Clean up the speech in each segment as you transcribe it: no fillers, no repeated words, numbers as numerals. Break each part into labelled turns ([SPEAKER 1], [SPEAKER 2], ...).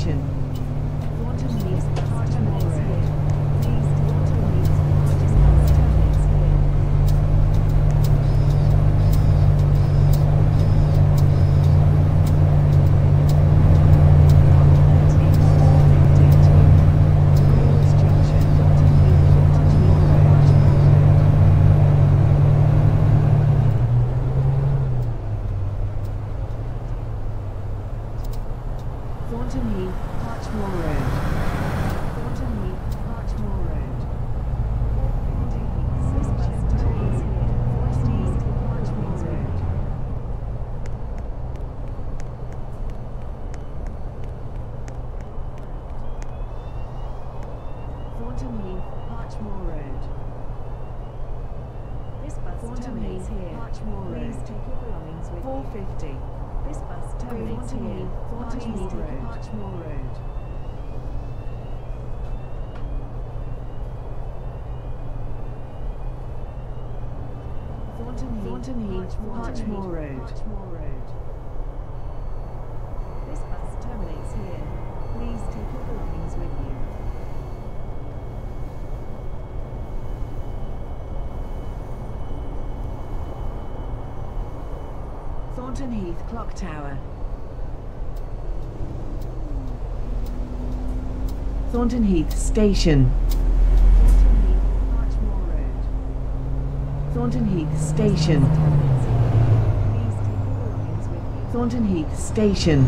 [SPEAKER 1] Station. Thornton Heath, Hartmore Road. Please, Thornton Heath, terminates here. Thornton Heath, Hartmore Road. Thornton Heath, Hartmore Road. This bus terminates here. Thornton Heath, Hartmore Road. Thornton Heath, Hartmore Road. This bus terminates here. Hartmore Road. Please take your belongings with 450. This bus terminates here. Thornton Heath Road. Hartmore Road. Thornton Heath, Hartmore Road. Hartmore Road. This bus terminates here. Please take your belongings with you. Thornton Heath Clock Tower. Thornton Heath Station. Thornton Heath Hartmore Road. Thornton Heath Station. Thornton Heath Station.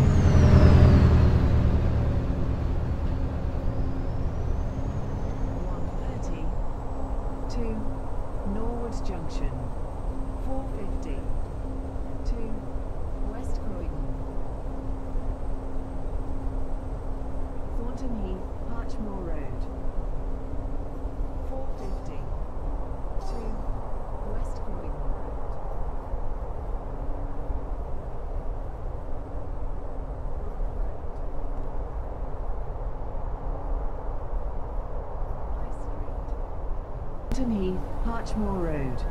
[SPEAKER 1] 1:30 to Norwood Junction. 4:50 to West Croydon. Thornton Heath, Hartmore Road. 4:50 to West Croydon Road. Thornton Heath, Hartmore Road.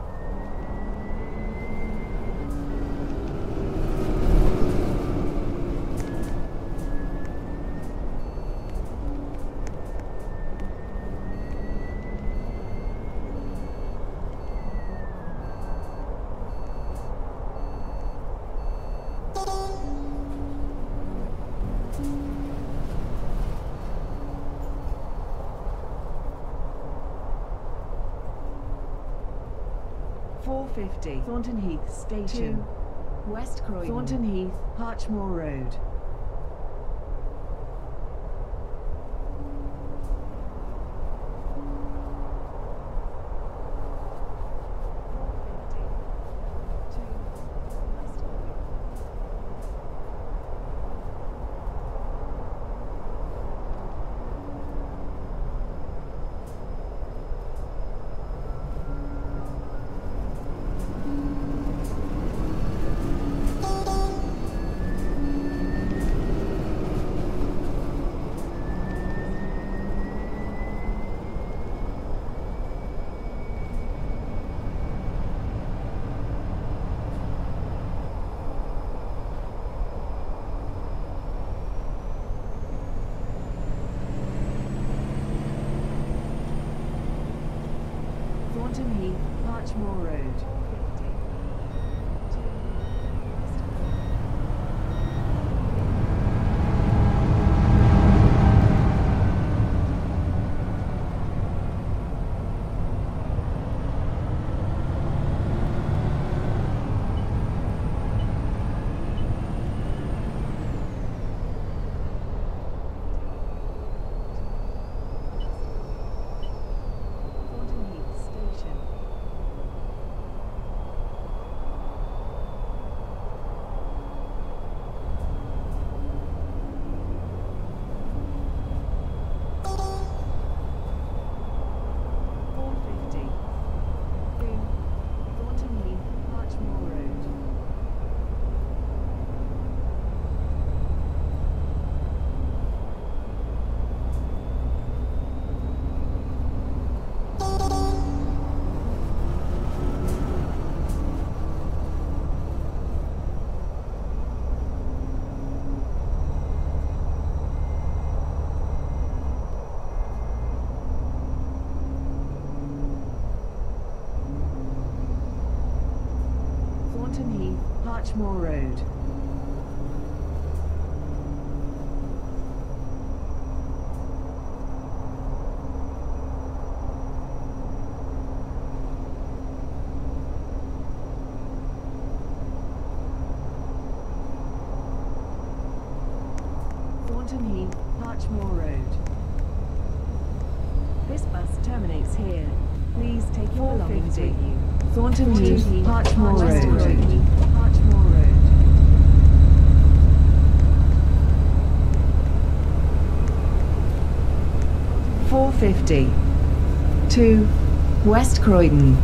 [SPEAKER 1] Thornton Heath Station. To West Croydon. Thornton Heath, Hartmore Road. Thornton Heath, Hartmore Road. Larchmore Road. Thornton Heath, Larchmore Road. This bus terminates here. Please take your belongings with you. Thornton Heath, Larchmore Road. Larchmore Road. 450 to West Croydon.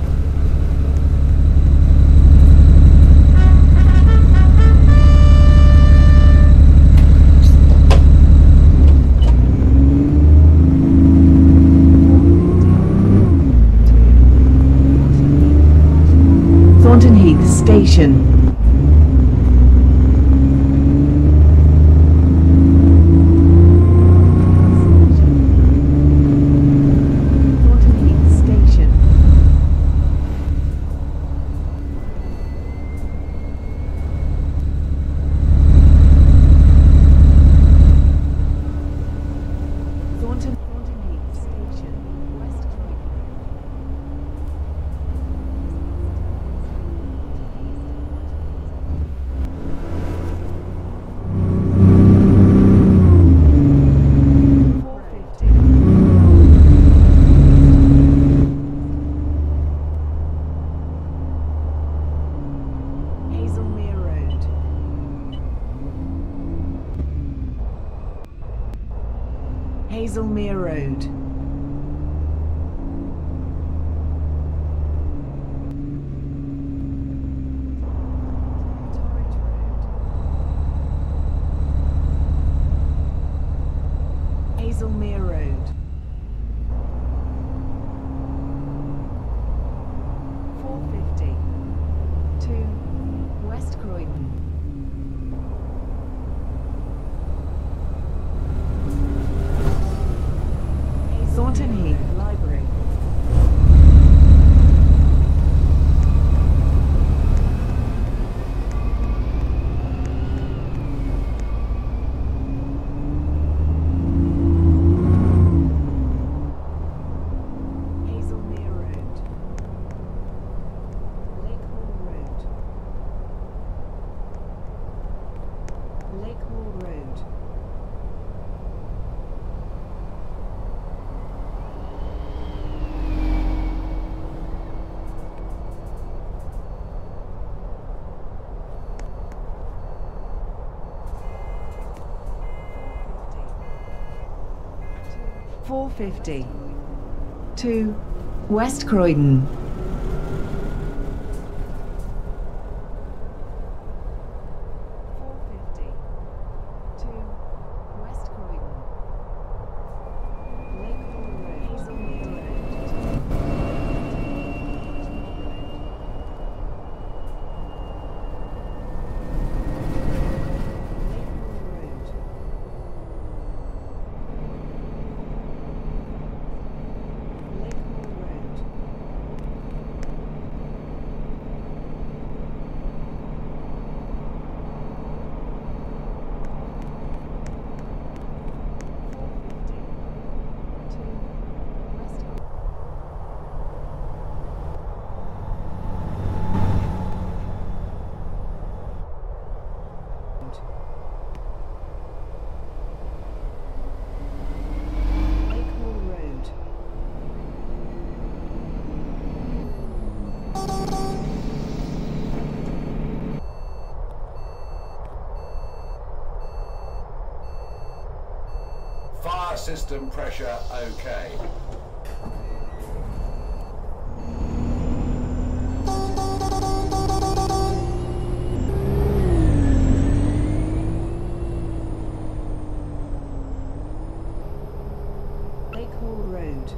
[SPEAKER 1] Thornton Heath Station. Hazelmere Road. Hazelmere Road. 450 to West Croydon. Thornton Heath Library. Hazelmere Road. Lake Hall Road. Lake Hall Road. $4.50 to West Croydon.
[SPEAKER 2] Fire system pressure okay.
[SPEAKER 1] Lake Hall Road.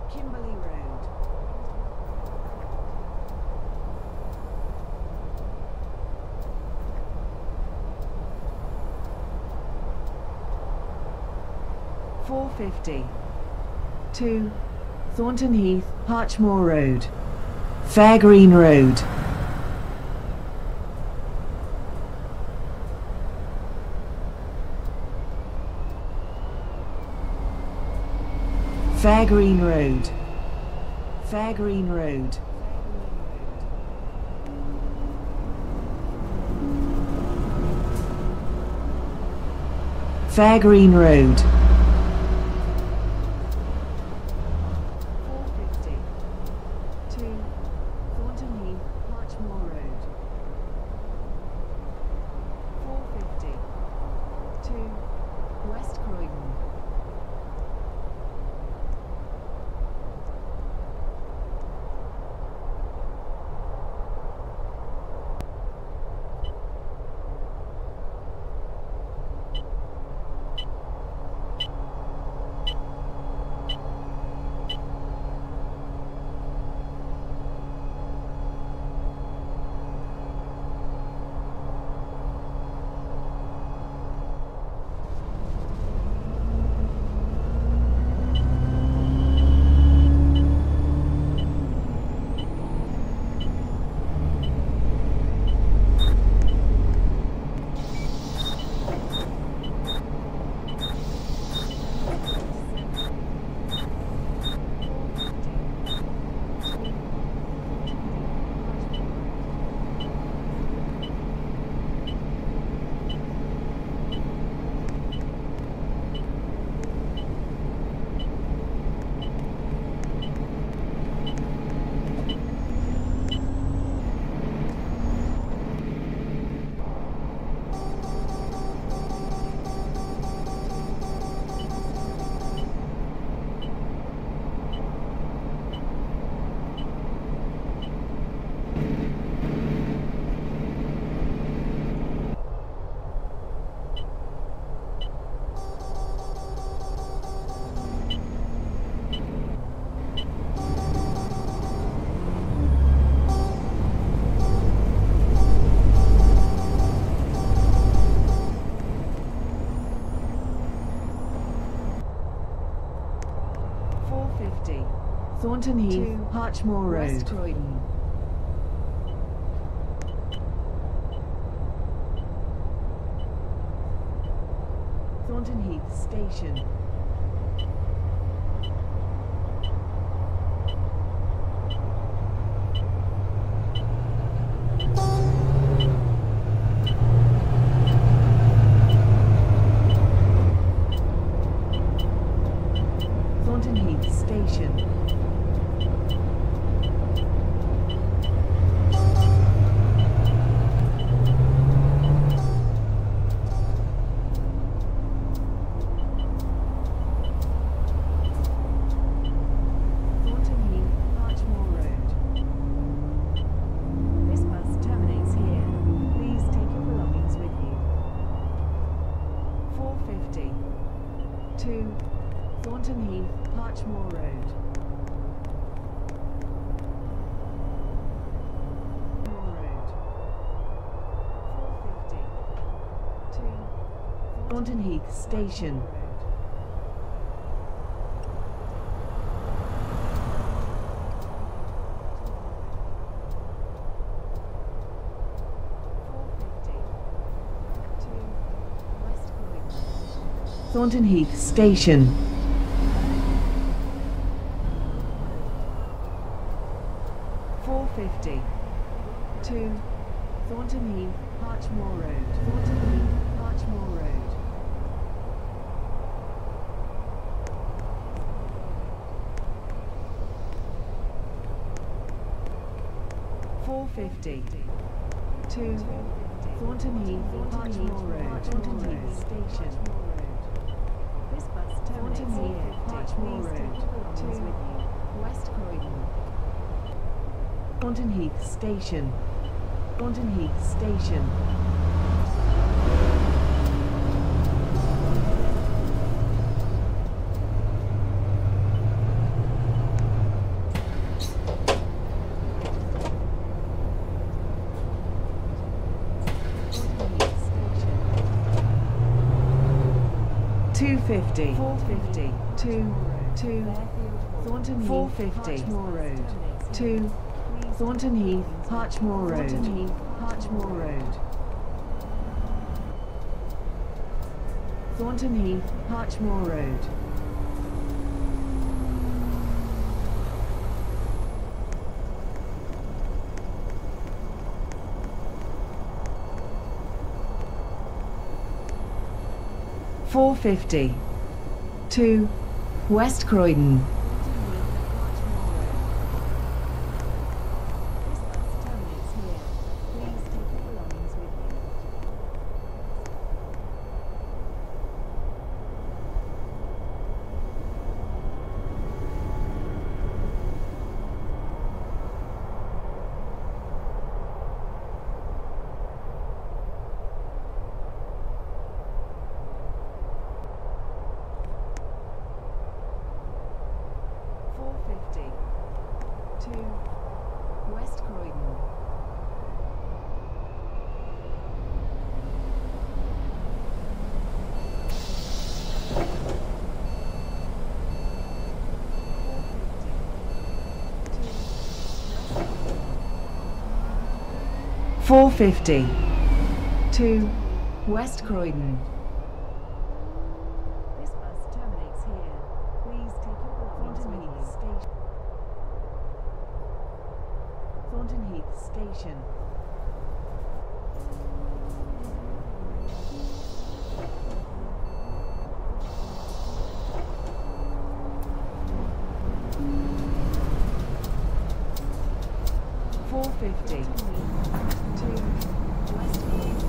[SPEAKER 1] Kimberley Road. to Thornton Heath, Harchmore Road, Fair Green Road. Fair Green Road, Fair Green Road. Fair Green Road. 450 to Thornton Heath, Harchmore Road. 450 to West Croydon. Thornton Heath, Harchmore Road, West Croydon. Thornton Heath Station. Thornton Heath Station. To Thornton Heath, Harchmore Road. Thornton Heath Station. Thornton Heath Station. To Thornton Heath, Harchmore Road. Thornton Heath, Harchmore Road. 450 to Thornton Heath, Harchmore Road. Thornton Heath Station. This bus Thornton Heath, Harchmore Road to West Croydon. Thornton Heath Station. Thornton Heath Station. 450. 450. To Thornton Heath, Harchmore Road. To Thornton Heath, Harchmore Road. Thornton Heath, Harchmore Road. Thornton Heath, Harchmore Road. .450 to West Croydon. To West Croydon. .450 to West Croydon. This bus terminates here. Please take your belongings with you. Station. Thornton Heath Station. .450 to West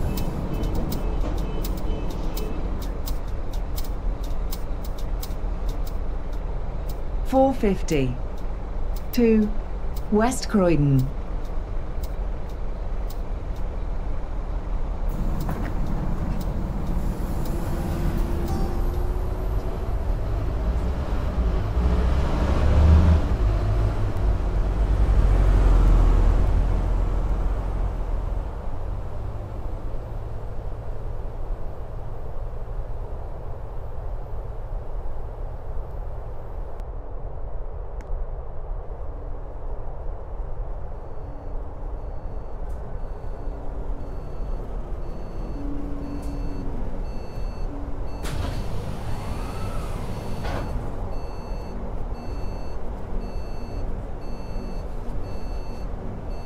[SPEAKER 1] .450 to West Croydon.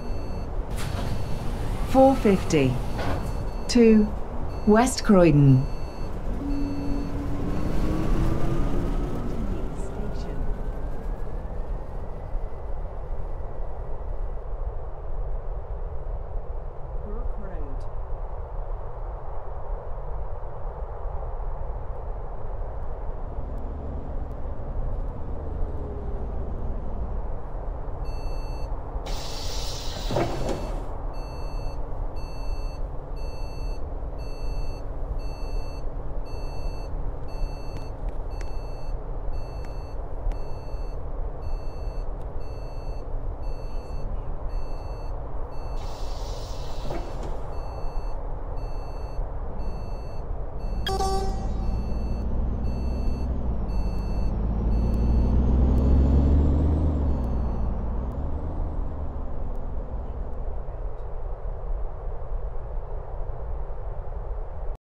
[SPEAKER 1] .450 to West Croydon.